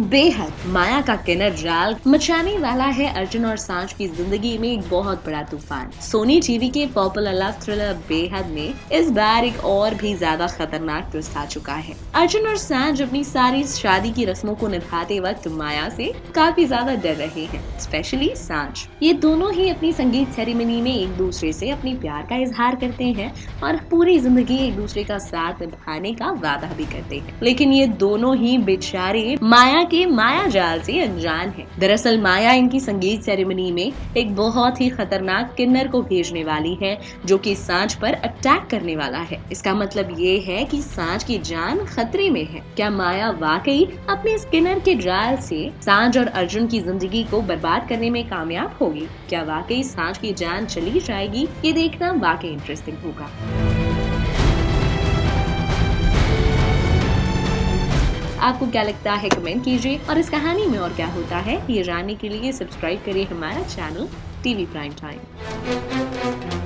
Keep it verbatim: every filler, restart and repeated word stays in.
बेहद माया का किन्नर जाल मचाने वाला है अर्जुन और सांझ की जिंदगी में एक बहुत बड़ा तूफान। सोनी टीवी के पॉपुलर लव थ्रिलर बेहद में इस बार एक और भी ज्यादा खतरनाक ट्विस्ट आ चुका है। अर्जुन और सांझ अपनी सारी शादी की रस्मों को निभाते वक्त माया से काफी ज्यादा डर रहे हैं, स्पेशली सांझ। ये दोनों ही अपनी संगीत सेरेमनी में एक दूसरे से अपनी प्यार का इजहार करते हैं और पूरी जिंदगी एक दूसरे का साथ निभाने का वादा भी करते हैं, लेकिन ये दोनों ही बेचारे माया के माया जाल से अनजान है। दरअसल माया इनकी संगीत सेरेमनी में एक बहुत ही खतरनाक किन्नर को भेजने वाली है जो कि सांझ पर अटैक करने वाला है। इसका मतलब ये है कि सांझ की जान खतरे में है। क्या माया वाकई अपने इस किन्नर के जाल से सांझ और अर्जुन की जिंदगी को बर्बाद करने में कामयाब होगी? क्या वाकई सांझ की जान चली जाएगी? ये देखना वाकई इंटरेस्टिंग होगा। आपको क्या लगता है कमेंट कीजिए और इस कहानी में और क्या होता है ये जानने के लिए सब्सक्राइब करिए हमारा चैनल टीवी प्राइम टाइम।